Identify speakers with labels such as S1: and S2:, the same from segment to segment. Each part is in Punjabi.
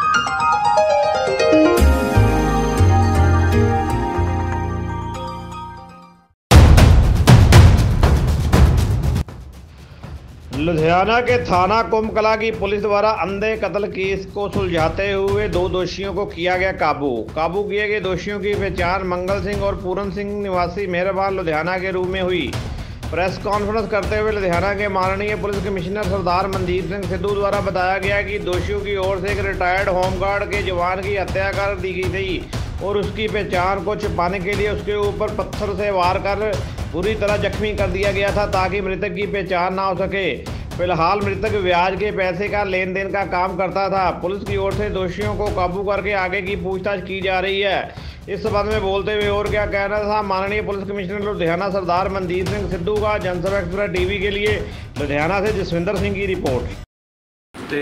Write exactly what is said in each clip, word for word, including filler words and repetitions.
S1: लुधियाना के थाना कुंभकला की पुलिस द्वारा अंधे कत्ल केस को सुलझाते हुए दो दोषियों को किया गया काबू काबू किए गए दोषियों की पहचान मंगल सिंह और पूरन सिंह निवासी मेहरबान लुधियाना के रूप में हुई। प्रेस कॉन्फ्रेंस करते हुए लुधियाना के माननीय पुलिस कमिश्नर सरदार मनदीप सिंह सिद्धू द्वारा बताया गया कि दोषियों की ओर से एक रिटायर्ड होमगार्ड के जवान की हत्या कर दी गई थी और उसकी पहचान को छिपाने के लिए उसके ऊपर पत्थर से वार कर बुरी तरह जख्मी कर दिया गया था ताकि मृतक की पहचान ना हो सके। फिलहाल मृतक ब्याज के पैसे का लेन देन का काम करता था। पुलिस की ओर से दोषियों को काबू करके आगे की पूछताछ की जा रही है। इस संबंध में बोलते हुए और क्या कहना था माननीय पुलिस कमिश्नर लुधियाना सरदार मनदीप सिंह सिद्धू का। जनसभा एक्सप्रेस टीवी के लिए लुधियाना से जसविंदर सिंह की रिपोर्ट।
S2: ते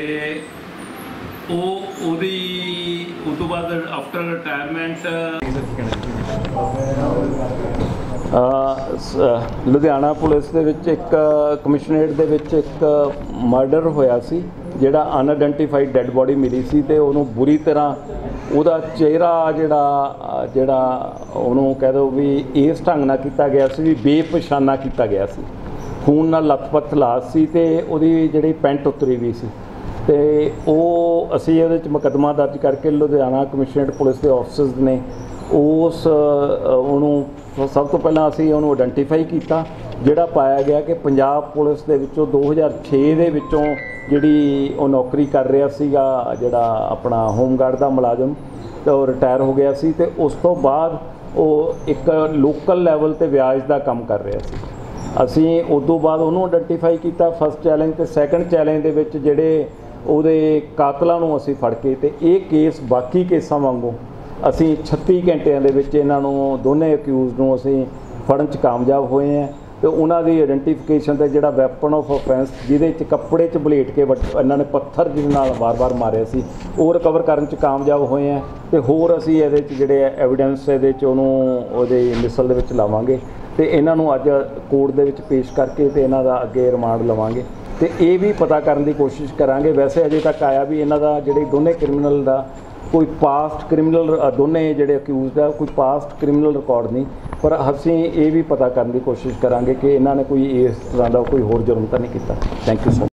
S2: ਉਹ ਉਹਦੀ ਉਸ ਤੋਂ ਬਾਅਦ ਆਫਟਰ ਰਿਟਾਇਰਮੈਂਟ
S3: ਲੁਧਿਆਣਾ ਪੁਲਿਸ ਦੇ ਵਿੱਚ ਇੱਕ ਕਮਿਸ਼ਨਰੇਟ ਦੇ ਵਿੱਚ ਇੱਕ ਮਰਡਰ ਹੋਇਆ ਸੀ ਜਿਹੜਾ ਅਨਆਇਡੈਂਟੀਫਾਈਡ ਡੈੱਡ ਬੋਡੀ ਮਿਲੀ ਸੀ ਤੇ ਉਹਨੂੰ ਬੁਰੀ ਤਰ੍ਹਾਂ ਉਹਦਾ ਚਿਹਰਾ ਜਿਹੜਾ ਜਿਹੜਾ ਉਹਨੂੰ ਕਹਿ ਦਿਓ ਵੀ ਇਸ ਢੰਗ ਨਾਲ ਕੀਤਾ ਗਿਆ ਸੀ ਵੀ ਬੇਪਛਾਨਾ ਕੀਤਾ ਗਿਆ ਸੀ। ਖੂਨ ਨਾਲ ਲੱਥਪੱਥ ਲਾਸ਼ ਸੀ ਤੇ ਉਹਦੀ ਜਿਹੜੀ ਪੈਂਟ ਉਤਰੀ ਵੀ ਸੀ ਤੇ ਉਹ ਅਸੀਂ ਇਹਦੇ ਵਿੱਚ ਮੁਕੱਦਮਾ ਦਰਜ ਕਰਕੇ ਲੁਧਿਆਣਾ ਕਮਿਸ਼ਨਰੇਟ ਪੁਲਿਸ ਦੇ ਆਫਿਸਰਸ ਨੇ ਉਸ ਉਹਨੂੰ ਸਭ ਤੋਂ ਪਹਿਲਾਂ ਅਸੀਂ ਉਹਨੂੰ ਆਇਡੈਂਟੀਫਾਈ ਕੀਤਾ ਜਿਹੜਾ ਪਾਇਆ ਗਿਆ ਕਿ ਪੰਜਾਬ ਪੁਲਿਸ ਦੇ ਵਿੱਚੋਂ ਦੋ ਹਜ਼ਾਰ ਛੇ ਦੇ ਵਿੱਚੋਂ ਜਿਹੜੀ ਉਹ ਨੌਕਰੀ ਕਰ ਰਿਹਾ ਸੀਗਾ ਜਿਹੜਾ ਆਪਣਾ ਹੋਮਗਾਰਡ ਦਾ ਮੁਲਾਜ਼ਮ ਤੇ ਉਹ ਰਿਟਾਇਰ ਹੋ ਗਿਆ ਸੀ ਤੇ ਉਸ ਤੋਂ ਬਾਅਦ ਉਹ ਇੱਕ ਲੋਕਲ ਲੈਵਲ ਤੇ ਵਿਆਜ ਦਾ ਕੰਮ ਕਰ ਰਿਹਾ ਸੀ। ਅਸੀਂ ਉਦੋਂ ਬਾਅਦ ਉਹਨੂੰ ਆਇਡੈਂਟੀਫਾਈ ਕੀਤਾ ਫਸਟ ਚੈਲੰਜ ਤੇ ਸੈਕੰਡ ਚੈਲੰਜ ਦੇ ਵਿੱਚ ਜਿਹੜੇ ਉਹਦੇ ਕਾਤਲਾਂ ਨੂੰ ਅਸੀਂ ਫੜ ਕੇ ਤੇ ਇਹ ਕੇਸ ਬਾਕੀ ਕੇਸਾਂ ਵਾਂਗੂ ਅਸੀਂ ਛੱਤੀ ਘੰਟਿਆਂ ਦੇ ਵਿੱਚ ਇਹਨਾਂ ਨੂੰ ਦੋਨੇ ਅਕਿਊਜ਼ ਨੂੰ ਅਸੀਂ ਫੜਨ 'ਚ ਕਾਮਯਾਬ ਹੋਏ ਹਾਂ ਤੇ ਉਹਨਾਂ ਦੀ ਆਇਡੈਂਟੀਫਿਕੇਸ਼ਨ ਤੇ ਜਿਹੜਾ ਵੈਪਨ ਆਫ ਆਫੈਂਸ ਜਿਹਦੇ 'ਚ ਕੱਪੜੇ 'ਚ ਬਲੇਟ ਕੇ ਇਹਨਾਂ ਨੇ ਪੱਥਰ ਜਿਹਦੇ ਨਾਲ ਵਾਰ-ਵਾਰ ਮਾਰਿਆ ਸੀ ਉਹ ਰਿਕਵਰ ਕਰਨ 'ਚ ਕਾਮਯਾਬ ਹੋਏ ਹਾਂ ਤੇ ਹੋਰ ਅਸੀਂ ਇਹਦੇ 'ਚ ਜਿਹੜੇ ਐਵੀਡੈਂਸ ਇਹਦੇ 'ਚ ਉਹਨੂੰ ਉਹਦੇ ਮਿਸਲ ਦੇ ਵਿੱਚ ਲਾਵਾਂਗੇ ਤੇ ਇਹਨਾਂ ਨੂੰ ਅੱਜ ਕੋਰਟ ਦੇ ਵਿੱਚ ਪੇਸ਼ ਕਰਕੇ ਤੇ ਇਹਨਾਂ ਦਾ ਅੱਗੇ ਰਿਮਾਂਡ ਲਵਾਂਗੇ ਤੇ ਇਹ ਵੀ ਪਤਾ ਕਰਨ ਦੀ ਕੋਸ਼ਿਸ਼ ਕਰਾਂਗੇ। ਵੈਸੇ ਅਜੇ ਤੱਕ ਆਇਆ ਵੀ ਇਹਨਾਂ ਦਾ ਜਿਹੜੇ ਦੋਨੇ ਕ੍ਰਿਮੀਨਲ ਦਾ ਕੋਈ ਪਾਸਟ ਕ੍ਰਿਮੀਨਲ ਦੋਨੇ ਜਿਹੜੇ ਅਕਿਊਜ਼ਡ ਆ ਕੋਈ ਪਾਸਟ ਕ੍ਰਿਮੀਨਲ ਰਿਕਾਰਡ ਨਹੀਂ ਪਰ ਅਸੀਂ ਇਹ ਵੀ ਪਤਾ ਕਰਨ ਦੀ ਕੋਸ਼ਿਸ਼ ਕਰਾਂਗੇ ਕਿ ਇਹਨਾਂ ਨੇ ਕੋਈ ਇਸ ਤਰ੍ਹਾਂ ਦਾ ਕੋਈ ਹੋਰ ਜੁਰਮ ਤਾਂ ਨਹੀਂ ਕੀਤਾ। Thank you so